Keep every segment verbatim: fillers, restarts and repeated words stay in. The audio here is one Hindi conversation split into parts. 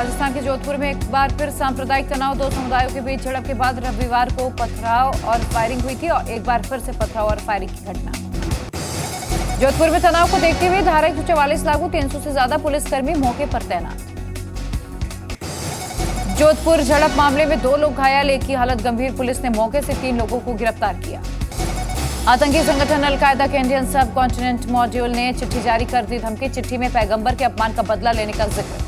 राजस्थान के जोधपुर में एक बार फिर सांप्रदायिक तनाव, दो समुदायों के बीच झड़प के बाद रविवार को पथराव और फायरिंग हुई थी और एक बार फिर से पथराव और फायरिंग की घटना। जोधपुर में तनाव को देखते हुए धारा एक सौ चवालीस लागू, तीन सौ से ज्यादा पुलिसकर्मी मौके पर तैनात। जोधपुर झड़प मामले में दो लोग घायल, एक की हालत गंभीर। पुलिस ने मौके से तीन लोगों को गिरफ्तार किया। आतंकी संगठन अलकायदा के इंडियन सब कॉन्टिनेंट मॉड्यूल ने चिट्ठी जारी कर दी धमकी, चिट्ठी में पैगंबर के अपमान का बदला लेने का जिक्र।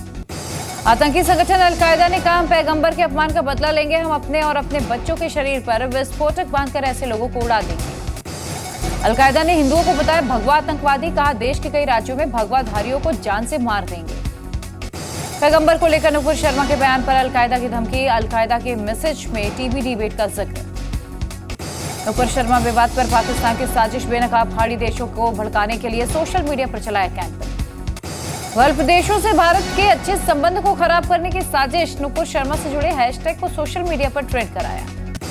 आतंकी संगठन अलकायदा ने कहा, हम पैगंबर के अपमान का बदला लेंगे, हम अपने और अपने बच्चों के शरीर पर विस्फोटक बांधकर ऐसे लोगों को उड़ा देंगे। अलकायदा ने हिंदुओं को बताया भगवा आतंकवादी, कहा देश के कई राज्यों में भगवाधारियों को जान से मार देंगे। पैगंबर को लेकर नुपुर शर्मा के बयान पर अलकायदा की धमकी, अलकायदा के मैसेज में टीबी डिबेट का जिक्र। नुपुर शर्मा विवाद पर पाकिस्तान की साजिश, बेनकाब खाड़ी देशों को भड़काने के लिए सोशल मीडिया पर चलाया कैंपेन। गल्फ देशों से भारत के अच्छे संबंध को खराब करने की साजिश, नुपुर शर्मा से जुड़े हैशटैग को सोशल मीडिया पर ट्रेंड कराया।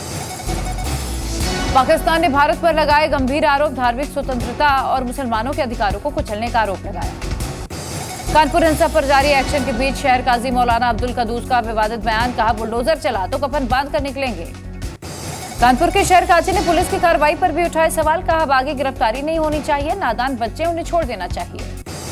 पाकिस्तान ने भारत पर लगाए गंभीर आरोप, धार्मिक स्वतंत्रता और मुसलमानों के अधिकारों को कुचलने का आरोप लगाया। कानपुर हिंसा पर जारी एक्शन के बीच शहर काजी मौलाना अब्दुल कदूस का विवादित बयान, कहा बुलडोजर चला तो कफन बांध कर निकलेंगे। कानपुर के शहर काजी ने पुलिस की कार्रवाई पर भी उठाए सवाल, कहा अब आगे गिरफ्तारी नहीं होनी चाहिए, नादान बच्चे उन्हें छोड़ देना चाहिए।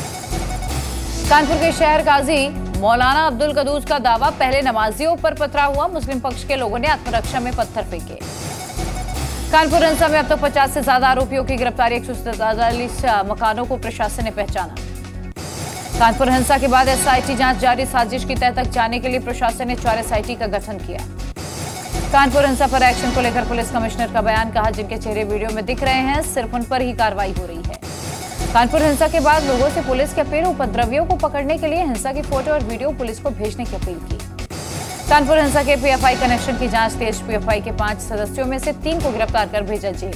कानपुर के शहर काजी मौलाना अब्दुल कदूस का दावा, पहले नमाजियों पर पथराव हुआ, मुस्लिम पक्ष के लोगों ने आत्मरक्षा में पत्थर फेंके। कानपुर हिंसा में अब तक पचास से ज्यादा आरोपियों की गिरफ्तारी, एक सौ सैंतालीस मकानों को प्रशासन ने पहचाना। कानपुर हिंसा के बाद एसआईटी जांच जारी, साजिश की तह तक जाने के लिए प्रशासन ने चार एसआईटी का गठन किया। कानपुर हिंसा पर एक्शन को लेकर पुलिस कमिश्नर का बयान, कहा जिनके चेहरे वीडियो में दिख रहे हैं सिर्फ उन पर ही कार्रवाई हो रही है। कानपुर हिंसा के बाद लोगों से पुलिस की अपील, उपद्रवियों को पकड़ने के लिए हिंसा की फोटो और वीडियो पुलिस को भेजने की अपील की। कानपुर हिंसा के पीएफआई कनेक्शन की जांच तेज, पीएफआई के पांच सदस्यों में से तीन को गिरफ्तार कर भेजा जेल।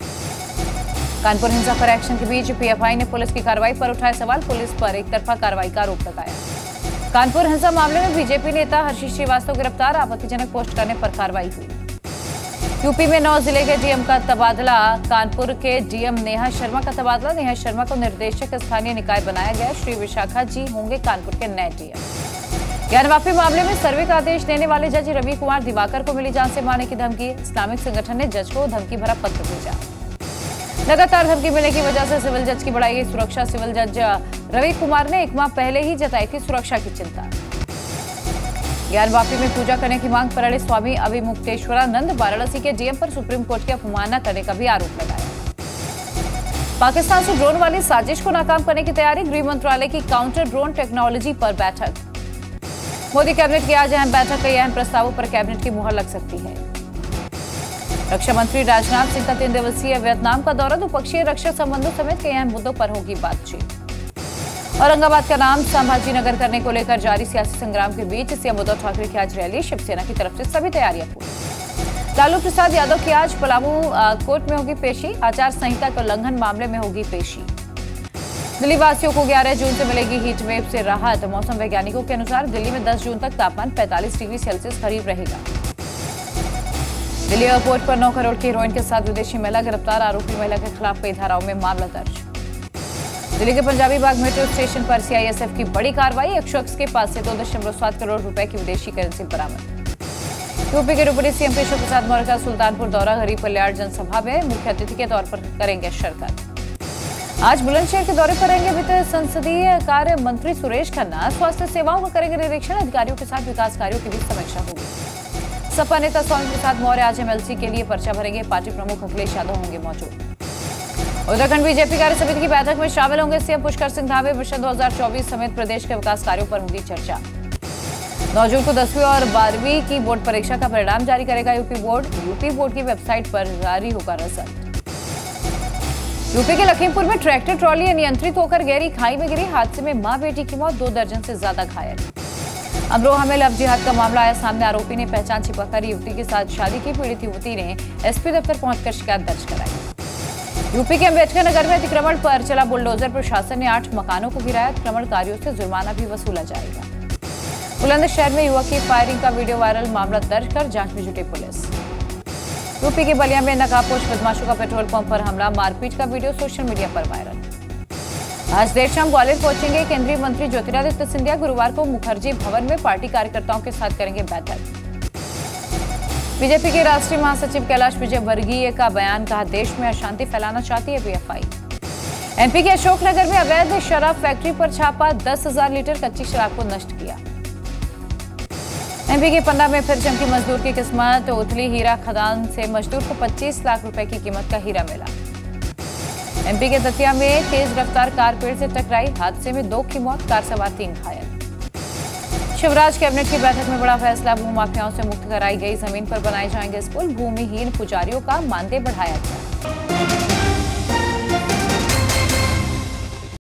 कानपुर हिंसा पर एक्शन के बीच पीएफआई ने पुलिस की कार्रवाई पर उठाए सवाल, पुलिस पर एक तरफा कार्रवाई का आरोप लगाया। कानपुर हिंसा मामले में बीजेपी नेता हर्षित श्रीवास्तव गिरफ्तार, आपत्तिजनक पोस्ट करने पर कार्रवाई हुई। यूपी में नौ जिले के डीएम का तबादला, कानपुर के डीएम नेहा शर्मा का तबादला, नेहा शर्मा को निर्देशक स्थानीय निकाय बनाया गया। श्री विशाखा जी होंगे कानपुर के नए डीएम। ज्ञानवापी मामले में सर्वे का आदेश देने वाले जज रवि कुमार दिवाकर को मिली जान से मारने की धमकी, इस्लामिक संगठन ने जज को धमकी भरा पत्र भेजा। लगातार धमकी मिलने की वजह से सिविल जज की बढ़ाई गई सुरक्षा, सिविल जज रवि कुमार ने एक माह पहले ही जताई थी सुरक्षा की चिंता। ज्ञानवापी में पूजा करने की मांग पर अड़े स्वामी अभिमुक्तेश्वरानंद, वाराणसी के डीएम पर सुप्रीम कोर्ट की अवमानना करने का भी आरोप लगाया। पाकिस्तान से ड्रोन वाली साजिश को नाकाम करने की तैयारी, गृह मंत्रालय की काउंटर ड्रोन टेक्नोलॉजी पर बैठक। मोदी कैबिनेट की आज अहम बैठक, कई अहम प्रस्तावों पर कैबिनेट की मुहर लग सकती है। रक्षा मंत्री राजनाथ सिंह का तीन दिवसीय वियतनाम का दौरा, द्विपक्षीय रक्षा संबंधों समेत कई अहम मुद्दों पर होगी बातचीत। औरंगाबाद का नाम संभाजी नगर करने को लेकर जारी सियासी संग्राम के बीच सीएम उद्धव ठाकरे की आज रैली, शिवसेना की तरफ से सभी तैयारियां पूरी। लालू प्रसाद यादव की आज पलामू कोर्ट में होगी पेशी, आचार संहिता के उल्लंघन मामले में होगी पेशी। दिल्ली वासियों को ग्यारह जून से मिलेगी हीट वेव से राहत, मौसम वैज्ञानिकों के अनुसार दिल्ली में दस जून तक तापमान पैंतालीस डिग्री सेल्सियस करीब रहेगा। दिल्ली एयरपोर्ट पर नौ करोड़ की हीरोइन के साथ विदेशी महिला गिरफ्तार, आरोपी महिला के खिलाफ कई धाराओं में मामला दर्ज। दिल्ली के पंजाबी बाग मेट्रो स्टेशन पर सीआईएसएफ की बड़ी कार्रवाई, एक शख्स के पास से दो दशमलव सात करोड़ रुपए की विदेशी करेंसी बरामद। यूपी के डिप्टी सीएम केशव प्रसाद मौर्य का सुल्तानपुर दौरा, गरीब कल्याण जनसभा में मुख्य अतिथि के तौर पर करेंगे शिरकत। आज बुलंदशहर के दौरे पर रहेंगे वित्त संसदीय कार्य मंत्री सुरेश खन्ना, स्वास्थ्य सेवाओं का करेंगे निरीक्षण, अधिकारियों के साथ विकास कार्यों की भी समीक्षा होगी। सपा नेता स्वामी प्रसाद मौर्य आज एमएलसी के लिए पर्चा भरेंगे, पार्टी प्रमुख अखिलेश यादव होंगे मौजूद। उत्तराखंड बीजेपी कार्य समिति की बैठक में शामिल होंगे सीएम पुष्कर सिंह धामी, वर्ष दो हजार चौबीस समेत प्रदेश के विकास कार्यों पर होगी चर्चा। नौ जून को दसवीं और बारहवीं की बोर्ड परीक्षा का परिणाम जारी करेगा यूपी बोर्ड, यूपी बोर्ड की वेबसाइट पर जारी होगा रिजल्ट। यूपी के लखीमपुर में ट्रैक्टर ट्रॉली अनियंत्रित होकर गहरी खाई में गिरी, हादसे में मां बेटी की मौत, दो दर्जन से ज्यादा घायल। अमरोहा में लव जिहाद का मामला आया सामने, आरोपी ने पहचान छिपाकर युवती के साथ शादी की, पीड़ित युवती ने एसपी दफ्तर पहुंचकर शिकायत दर्ज कराई। यूपी के अम्बेडकर नगर में अतिक्रमण पर चला बुलडोजर, प्रशासन ने आठ मकानों को गिराया, अतिक्रमणकारियों से जुर्माना भी वसूला जाएगा। बुलंदशहर में युवक की फायरिंग का वीडियो वायरल, मामला दर्ज कर जांच में जुटी पुलिस। यूपी के बलिया में नकाबपोश बदमाशों का पेट्रोल पंप पर हमला, मारपीट का वीडियो सोशल मीडिया पर वायरल। आज देर शाम ग्वालियर पहुंचेंगे केंद्रीय मंत्री ज्योतिरादित्य सिंधिया। गुरुवार को मुखर्जी भवन में पार्टी कार्यकर्ताओं के साथ करेंगे बैठक। बीजेपी के राष्ट्रीय महासचिव कैलाश विजयवर्गीय का बयान, कहा देश में अशांति फैलाना चाहती है पीएफआई। एमपी के अशोकनगर में अवैध शराब फैक्ट्री पर छापा, दस हजार लीटर कच्ची शराब को नष्ट किया। एमपी के पन्ना में फिर चमकी मजदूर की किस्मत, उथली हीरा खदान से मजदूर को पच्चीस लाख रुपए की कीमत का हीरा मिला। एमपी के दतिया में तेज रफ्तार कार पेड़ से टकराई, हादसे में दो की मौत, कार सवार तीन घायल। शिवराज कैबिनेट की बैठक में बड़ा फैसला, भूमाफियाओं से मुक्त कराई गई जमीन पर बनाए जाएंगे स्कूल, भूमिहीन पुजारियों का मानदेय बढ़ाया गया।